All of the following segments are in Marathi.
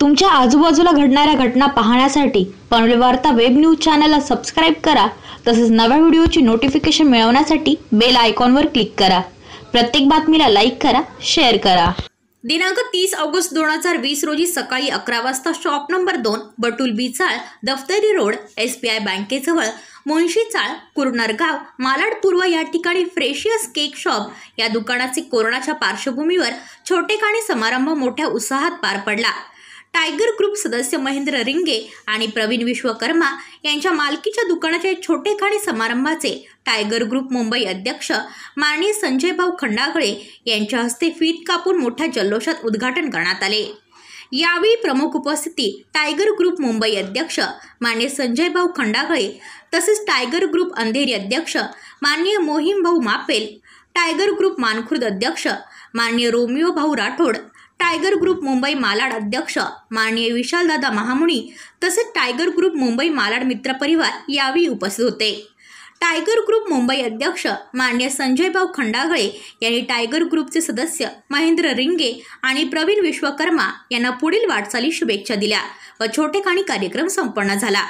तुमच्या आजूबाजूला घडणाऱ्या घटना पाहण्यासाठी पनवेल वार्ता वेब न्यूज चॅनलला सबस्क्राइब करा। तसेच नव्या व्हिडिओची नोटिफिकेशन मिळवण्यासाठी बेल आयकॉनवर क्लिक करा। प्रत्येक बातमीला लाईक करा, शेअर करा। दिनांक 30 ऑगस्ट 2020 रोजी सकाळी 11 वाजता शॉप नंबर 2 बटुल बी चाळ दफ्तरी रोड SBI बँकेजवळ मुंशी चाळ कुरनरगाव मालाड पूर्व या ठिकाणी फ्रेशियस केक शॉप या दुकानाचे कोरोनाच्या पार्श्वभूमीवर छोटेखानी समारंभ मोठ्या उत्साहात पार पडला। टायगर ग्रुप सदस्य महेंद्र रिंगे आणि प्रवीण विश्वकर्मा यांच्या मालकीच्या दुकानाच्या छोटेखानी समारंभाचे टायगर ग्रुप मुंबई अध्यक्ष माननीय संजय भाऊ खंडागळे यांच्या हस्ते फीत कापून मोठ्या जल्लोषात उद्घाटन करण्यात आले। यावेळी प्रमुख उपस्थिती टायगर ग्रुप मुंबई अध्यक्ष माननीय संजय भाऊ खंडागळे तसेच टायगर ग्रुप अंधेरी अध्यक्ष माननीय मोहीम भाऊ मापेल, टायगर ग्रुप मानखुर्द अध्यक्ष माननीय रोमिओ भाऊ राठोड, टायगर ग्रुप मुंबई मालाड अध्यक्ष माननीय विशाल दादा महामुनी तसेच टायगर ग्रुप मुंबई मालाड मित्र परिवार यावेळी उपस्थित होते। टायगर ग्रुप मुंबई अध्यक्ष माननीय संजय भाऊ खंडागळे यांनी टायगर ग्रुपचे सदस्य महेंद्र रिंगे आणि प्रवीण विश्वकर्मा यांना पुढील वाटचाली शुभेच्छा दिल्या व छोटेखानी कार्यक्रम संपन्न झाला।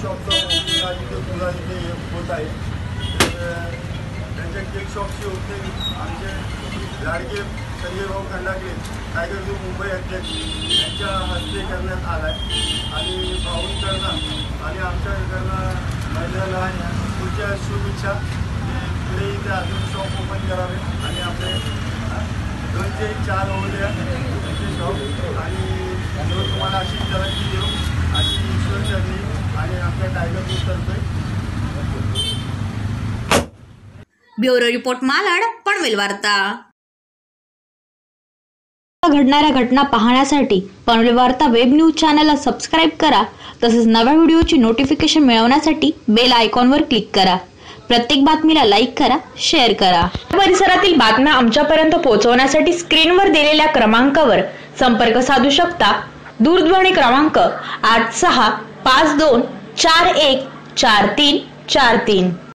लाडके संजय भाऊ खंडागळे टायगर ग्रुप मुंबई अध्यक्ष यांच्या हस्ते करण्यात आला आणि भाऊंकडनं आणि आमच्याकडनं महिलांना पुढच्या शुभेच्छा पुढे इथे अजून शॉप ओपन करावे आणि आपले 2 ते 4 होऊ द्या त्यांचे शॉप आणि तुम्हाला अशी तरक्की देऊ अशी ईश्वर आणि आपल्या टायगर ग्रुपतर्फे। ब्युरो रिपोर्ट मालाड पनवेल वार्ता। घडणाऱ्या घटना पाहण्यासाठी पनवेल वार्ता वेब न्यूज चॅनलला सबस्क्राइब करा। तसेच नव्या व्हिडिओची नोटिफिकेशन मिळवण्यासाठी बेल आयकॉनवर क्लिक करा। प्रत्येक बातमीला लाईक करा, शेअर करा। परिसरातील बातम्या आमच्यापर्यंत पोहोचवण्यासाठी स्क्रीनवर दिलेल्या क्रमांकावर संपर्क साधू शकता। दूरध्वनी क्रमांक 8652414343।